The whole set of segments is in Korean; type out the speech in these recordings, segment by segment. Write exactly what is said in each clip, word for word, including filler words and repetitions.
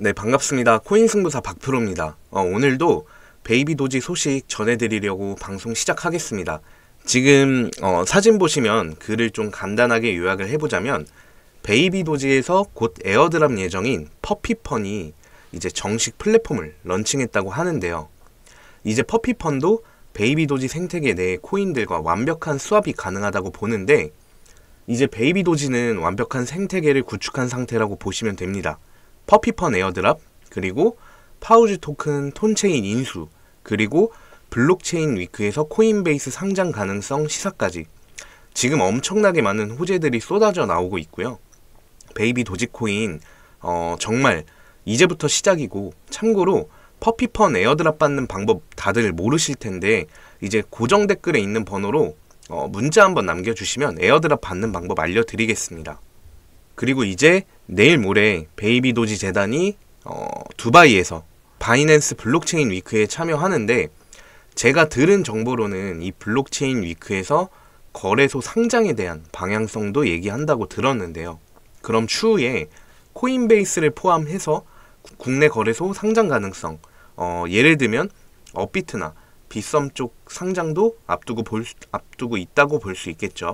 네, 반갑습니다. 코인승부사 박프로입니다. 어, 오늘도 베이비 도지 소식 전해드리려고 방송 시작하겠습니다. 지금 어, 사진 보시면 글을 좀 간단하게 요약을 해보자면 베이비 도지에서 곧 에어드랍 예정인 퍼피펀이 이제 정식 플랫폼을 런칭했다고 하는데요. 이제 퍼피펀도 베이비 도지 생태계 내 코인들과 완벽한 스왑이 가능하다고 보는데, 이제 베이비 도지는 완벽한 생태계를 구축한 상태라고 보시면 됩니다. 퍼피펀 에어드랍, 그리고 파우즈 토큰 톤체인 인수, 그리고 블록체인 위크에서 코인베이스 상장 가능성 시사까지 지금 엄청나게 많은 호재들이 쏟아져 나오고 있고요. 베이비 도지코인 어, 정말 이제부터 시작이고, 참고로 퍼피펀 에어드랍 받는 방법 다들 모르실 텐데 이제 고정 댓글에 있는 번호로 어, 문자 한번 남겨주시면 에어드랍 받는 방법 알려드리겠습니다. 그리고 이제 내일 모레 베이비 도지 재단이 어, 두바이에서 바이낸스 블록체인 위크에 참여하는데, 제가 들은 정보로는 이 블록체인 위크에서 거래소 상장에 대한 방향성도 얘기한다고 들었는데요. 그럼 추후에 코인베이스를 포함해서 국내 거래소 상장 가능성, 어, 예를 들면 업비트나 빗썸 쪽 상장도 앞두고 볼 수, 앞두고 있다고 볼 수 있겠죠.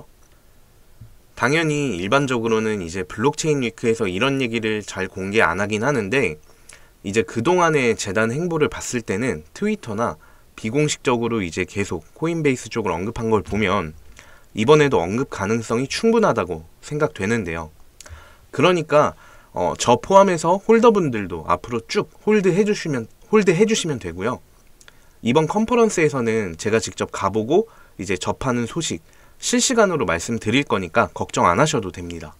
당연히 일반적으로는 이제 블록체인 위크에서 이런 얘기를 잘 공개 안 하긴 하는데, 이제 그동안의 재단 행보를 봤을 때는 트위터나 비공식적으로 이제 계속 코인베이스 쪽을 언급한 걸 보면 이번에도 언급 가능성이 충분하다고 생각되는데요. 그러니까 어, 저 포함해서 홀더분들도 앞으로 쭉 홀드 해주시면 홀드 해주시면 되고요. 이번 컨퍼런스에서는 제가 직접 가보고 이제 접하는 소식 실시간으로 말씀드릴 거니까 걱정 안 하셔도 됩니다.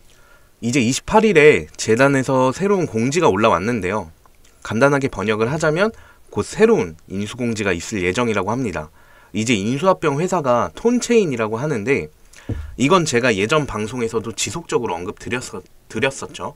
이제 이십팔 일에 재단에서 새로운 공지가 올라왔는데요. 간단하게 번역을 하자면 곧 새로운 인수공지가 있을 예정이라고 합니다. 이제 인수합병 회사가 톤체인이라고 하는데, 이건 제가 예전 방송에서도 지속적으로 언급 드렸었, 드렸었죠.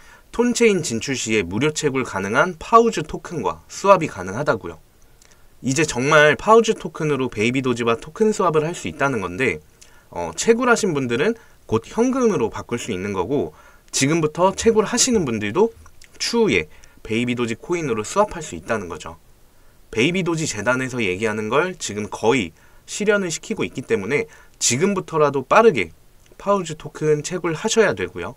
톤체인 진출 시에 무료 채굴 가능한 파우즈 토큰과 스왑이 가능하다고요. 이제 정말 파우즈 토큰으로 베이비 도지와 토큰 스왑을 할 수 있다는 건데, 어, 채굴하신 분들은 곧 현금으로 바꿀 수 있는 거고, 지금부터 채굴하시는 분들도 추후에 베이비 도지 코인으로 스왑할 수 있다는 거죠. 베이비 도지 재단에서 얘기하는 걸 지금 거의 실현을 시키고 있기 때문에 지금부터라도 빠르게 파우즈 토큰 채굴하셔야 되고요.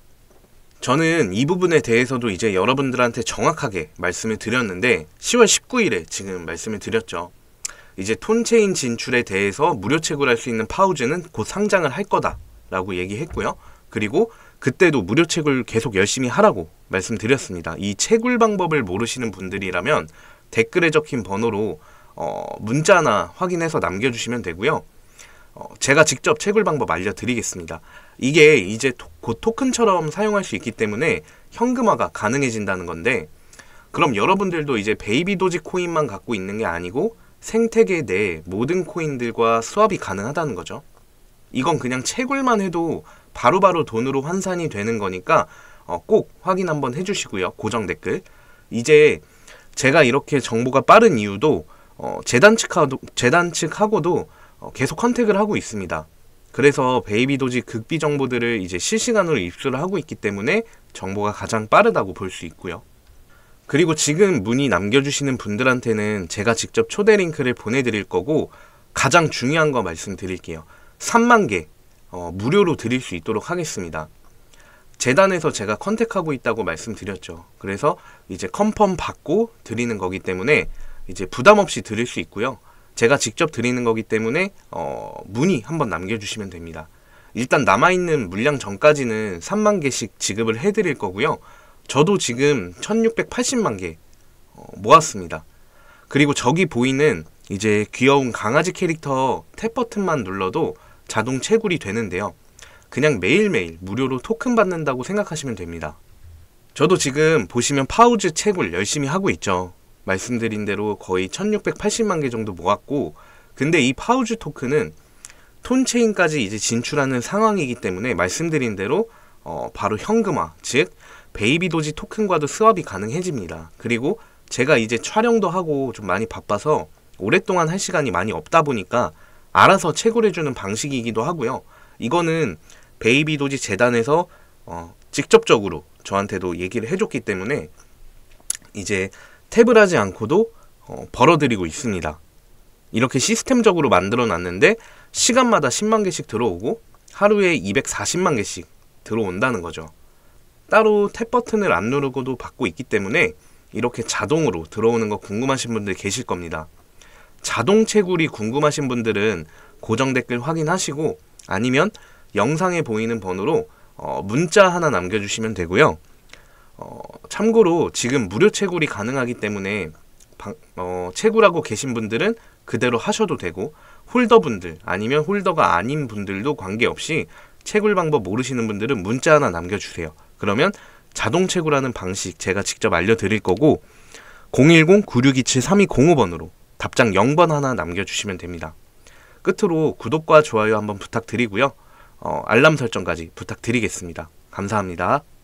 저는 이 부분에 대해서도 이제 여러분들한테 정확하게 말씀을 드렸는데 시월 십구 일에 지금 말씀을 드렸죠. 이제 톤체인 진출에 대해서 무료 채굴할 수 있는 파우즈는 곧 상장을 할 거다 라고 얘기했고요. 그리고 그때도 무료 채굴 계속 열심히 하라고 말씀드렸습니다. 이 채굴 방법을 모르시는 분들이라면 댓글에 적힌 번호로 어, 문자나 확인해서 남겨주시면 되고요. 어, 제가 직접 채굴 방법 알려드리겠습니다. 이게 이제 토, 곧 토큰처럼 사용할 수 있기 때문에 현금화가 가능해진다는 건데, 그럼 여러분들도 이제 베이비 도지 코인만 갖고 있는 게 아니고 생태계 내 모든 코인들과 스왑이 가능하다는 거죠. 이건 그냥 채굴만 해도 바로바로 돈으로 환산이 되는 거니까 어, 꼭 확인 한번 해주시고요. 고정 댓글. 이제 제가 이렇게 정보가 빠른 이유도 어, 재단 측하고, 재단 측하고도 어, 계속 컨택을 하고 있습니다. 그래서 베이비 도지 극비 정보들을 이제 실시간으로 입수를 하고 있기 때문에 정보가 가장 빠르다고 볼 수 있고요. 그리고 지금 문의 남겨주시는 분들한테는 제가 직접 초대 링크를 보내드릴 거고, 가장 중요한 거 말씀드릴게요. 삼만 개 어, 무료로 드릴 수 있도록 하겠습니다. 재단에서 제가 컨택하고 있다고 말씀드렸죠. 그래서 이제 컨펌 받고 드리는 거기 때문에 이제 부담 없이 드릴 수 있고요. 제가 직접 드리는 거기 때문에 어, 문의 한번 남겨주시면 됩니다. 일단 남아있는 물량 전까지는 삼만 개씩 지급을 해드릴 거고요. 저도 지금 천육백팔십만 개 어, 모았습니다. 그리고 저기 보이는 이제 귀여운 강아지 캐릭터 탭 버튼만 눌러도 자동 채굴이 되는데요. 그냥 매일매일 무료로 토큰 받는다고 생각하시면 됩니다. 저도 지금 보시면 파우즈 채굴 열심히 하고 있죠. 말씀드린 대로 거의 천육백팔십만 개 정도 모았고, 근데 이 파우즈 토큰은 톤체인까지 이제 진출하는 상황이기 때문에 말씀드린 대로 어, 바로 현금화, 즉 베이비 도지 토큰과도 스왑이 가능해집니다. 그리고 제가 이제 촬영도 하고 좀 많이 바빠서 오랫동안 할 시간이 많이 없다 보니까 알아서 채굴해주는 방식이기도 하고요. 이거는 베이비 도지 재단에서 어, 직접적으로 저한테도 얘기를 해줬기 때문에 이제 탭을 하지 않고도 어, 벌어들이고 있습니다. 이렇게 시스템적으로 만들어 놨는데 시간마다 십만 개씩 들어오고 하루에 이백사십만 개씩 들어온다는 거죠. 따로 탭 버튼을 안 누르고도 받고 있기 때문에 이렇게 자동으로 들어오는 거 궁금하신 분들 계실 겁니다. 자동 채굴이 궁금하신 분들은 고정 댓글 확인하시고 아니면 영상에 보이는 번호로 어, 문자 하나 남겨주시면 되고요. 어, 참고로 지금 무료 채굴이 가능하기 때문에 방, 어, 채굴하고 계신 분들은 그대로 하셔도 되고 홀더분들 아니면 홀더가 아닌 분들도 관계없이 채굴 방법 모르시는 분들은 문자 하나 남겨주세요. 그러면 자동 채굴하는 방식 제가 직접 알려드릴 거고 공일공 구육이칠 삼이공오 번으로 답장 영 번 하나 남겨주시면 됩니다. 끝으로 구독과 좋아요 한번 부탁드리고요. 어, 알람 설정까지 부탁드리겠습니다. 감사합니다.